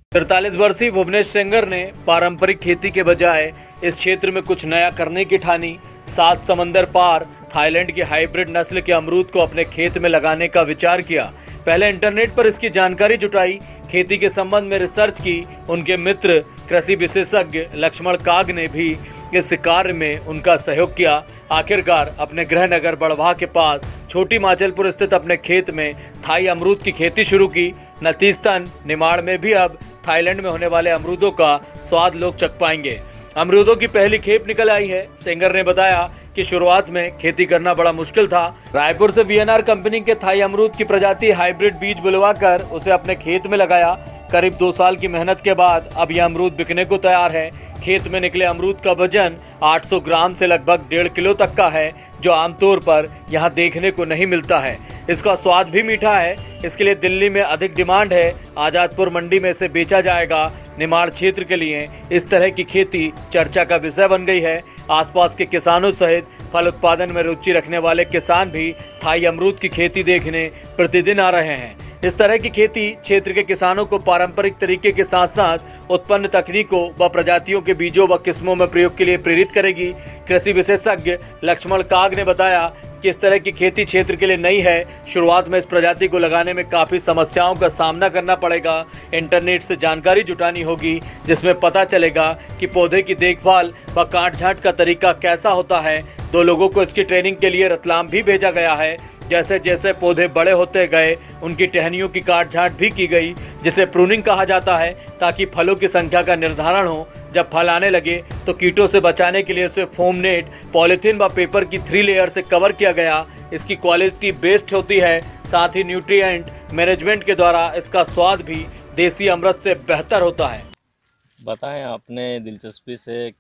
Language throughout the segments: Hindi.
43 वर्षीय भुवनेश सेंगर ने पारंपरिक खेती के बजाय इस क्षेत्र में कुछ नया करने की ठानी। 7 समंदर पार थाईलैंड की हाइब्रिड नस्ल के अमरूद को अपने खेत में लगाने का विचार किया। पहले इंटरनेट पर इसकी जानकारी जुटाई, खेती के संबंध में रिसर्च की। उनके मित्र कृषि विशेषज्ञ लक्ष्मण काग ने भी इस कार्य में उनका सहयोग किया। आखिरकार अपने गृह नगर बड़वाह के पास छोटी माचलपुर स्थित अपने खेत में थाई अमरूद की खेती शुरू की। नतीजतन निमाड़ में भी अब थाईलैंड में होने वाले अमरूदों का स्वाद लोग चख पाएंगे। अमरूदों की पहली खेप निकल आई है। सेंगर ने बताया कि शुरुआत में खेती करना बड़ा मुश्किल था। रायपुर से वीएनआर कंपनी के थाई अमरूद की प्रजाति हाइब्रिड बीज बुलवाकर उसे अपने खेत में लगाया। करीब 2 साल की मेहनत के बाद अब यह अमरूद बिकने को तैयार है। खेत में निकले अमरूद का वजन 800 ग्राम से लगभग 1.5 किलो तक का है, जो आमतौर पर यहाँ देखने को नहीं मिलता है। इसका स्वाद भी मीठा है। इसके लिए दिल्ली में अधिक डिमांड है। आजादपुर मंडी में इसे बेचा जाएगा। निमाड़ क्षेत्र के लिए इस तरह की खेती चर्चा का विषय बन गई है। आसपास के किसानों सहित फल उत्पादन में रुचि रखने वाले किसान भी थाई अमरूद की खेती देखने प्रतिदिन आ रहे हैं। इस तरह की खेती क्षेत्र के किसानों को पारंपरिक तरीके के साथ साथ उत्पन्न तकनीकों व प्रजातियों के बीजों व किस्मों में प्रयोग के लिए प्रेरित करेगी। कृषि विशेषज्ञ लक्ष्मण काग ने बताया कि इस तरह की खेती क्षेत्र के लिए नई है। शुरुआत में इस प्रजाति को लगाने में काफ़ी समस्याओं का सामना करना पड़ेगा। इंटरनेट से जानकारी जुटानी होगी, जिसमें पता चलेगा कि पौधे की देखभाल व काट छांट का तरीका कैसा होता है। 2 लोगों को इसकी ट्रेनिंग के लिए रतलाम भी भेजा गया है। जैसे जैसे पौधे बड़े होते गए, उनकी टहनियों की काट छांट भी की गई, जिसे प्रूनिंग कहा जाता है, ताकि फलों की संख्या का निर्धारण हो। जब फल आने लगे तो कीटों से बचाने के लिए इसे फोम नेट, पॉलीथीन व पेपर की 3 लेयर से कवर किया गया। इसकी क्वालिटी बेस्ड होती है। साथ ही न्यूट्रिएंट मैनेजमेंट के द्वारा इसका स्वाद भी देसी अमृत से बेहतर होता है। बताएं, आपने दिलचस्पी से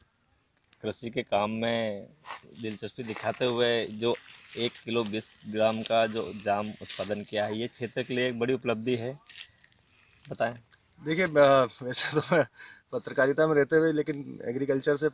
कृषि के काम में दिलचस्पी दिखाते हुए जो 1 किलो 20 ग्राम का जो जाम उत्पादन किया है, ये क्षेत्र के लिए एक बड़ी उपलब्धि है। बताएं। देखिए, वैसे तो मैं पत्रकारिता में रहते हुए लेकिन एग्रीकल्चर से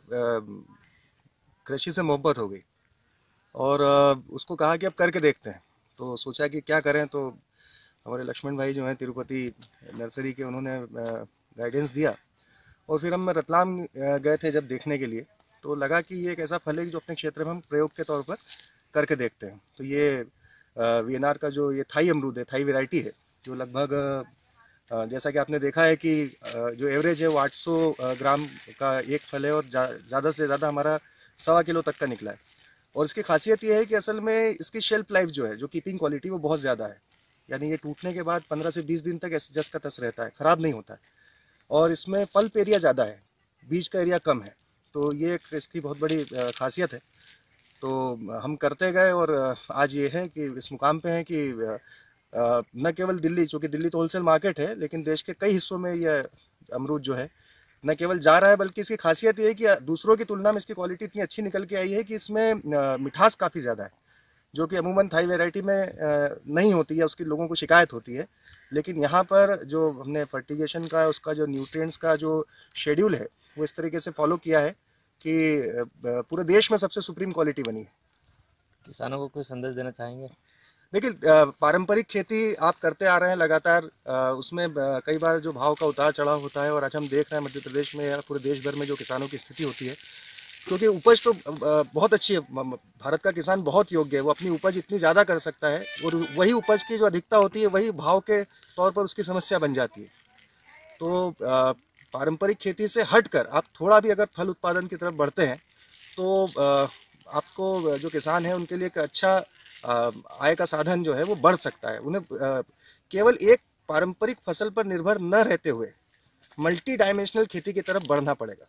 कृषि से मोहब्बत हो गई और उसको कहा कि अब करके देखते हैं। तो सोचा कि क्या करें, तो हमारे लक्ष्मण भाई जो हैं तिरुपति नर्सरी के, उन्होंने गाइडेंस दिया और फिर हम रतलाम गए थे जब देखने के लिए। तो लगा कि ये एक ऐसा फल है जो अपने क्षेत्र में हम प्रयोग के तौर पर करके देखते हैं। तो ये वीएनआर का जो ये थाई अमरूद है, थाई वैरायटी है, जो लगभग जैसा कि आपने देखा है कि जो एवरेज है वो 800 ग्राम का एक फल है और ज़्यादा से ज़्यादा हमारा 1.25 किलो तक का निकला है। और इसकी खासियत ये है कि असल में इसकी शेल्फ लाइफ जो है, जो कीपिंग क्वालिटी, वो बहुत ज़्यादा है। यानी ये टूटने के बाद 15 से 20 दिन तक जस का तस रहता है, ख़राब नहीं होता है। और इसमें पल्प एरिया ज़्यादा है, बीज का एरिया कम है। तो ये एक इसकी बहुत बड़ी खासियत है। तो हम करते गए और आज ये है कि इस मुकाम पे हैं कि न केवल दिल्ली, चूँकि दिल्ली तो होलसेल मार्केट है, लेकिन देश के कई हिस्सों में ये अमरूद जो है न केवल जा रहा है, बल्कि इसकी खासियत ये है कि दूसरों की तुलना में इसकी क्वालिटी इतनी अच्छी निकल के आई है कि इसमें मिठास काफ़ी ज़्यादा है, जो कि अमूमन थाई वैरायटी में नहीं होती है, उसकी लोगों को शिकायत होती है। लेकिन यहाँ पर जो हमने फर्टिगेशन का, उसका जो न्यूट्रिएंट्स का जो शेड्यूल है, वो इस तरीके से फॉलो किया है कि पूरे देश में सबसे सुप्रीम क्वालिटी बनी है। किसानों को कोई संदेश देना चाहेंगे? देखिए, पारंपरिक खेती आप करते आ रहे हैं लगातार, उसमें कई बार जो भाव का उतार चढ़ाव होता है, और आज हम देख रहे हैं मध्य प्रदेश में या पूरे देश भर में जो किसानों की स्थिति होती है, क्योंकि उपज तो बहुत अच्छी है। भारत का किसान बहुत योग्य है, वो अपनी उपज इतनी ज़्यादा कर सकता है, और वही उपज की जो अधिकता होती है वही भाव के तौर पर उसकी समस्या बन जाती है। तो पारंपरिक खेती से हटकर आप थोड़ा भी अगर फल उत्पादन की तरफ बढ़ते हैं तो आपको जो किसान है उनके लिए एक अच्छा आय का साधन जो है वो बढ़ सकता है। उन्हें केवल एक पारंपरिक फसल पर निर्भर न रहते हुए मल्टी डायमेंशनल खेती की तरफ बढ़ना पड़ेगा।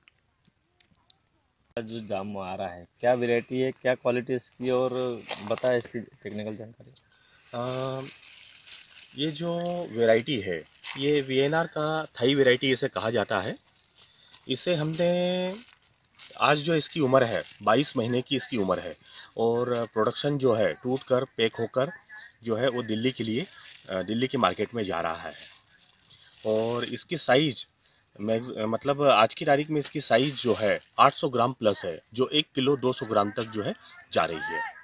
जो जाम आ रहा है, क्या वैरायटी है, क्या क्वालिटी इसकी, और बताएं इसकी टेक्निकल जानकारी। ये जो वैरायटी है, ये वीएनआर का थाई वैरायटी इसे कहा जाता है। इसे हमने आज जो इसकी उम्र है 22 महीने की इसकी उम्र है, और प्रोडक्शन जो है टूट कर पैक होकर जो है वो दिल्ली के लिए, दिल्ली की मार्केट में जा रहा है। और इसकी साइज़ मतलब आज की तारीख में इसकी साइज़ जो है 800 ग्राम प्लस है, जो 1 किलो 200 ग्राम तक जो है जा रही है।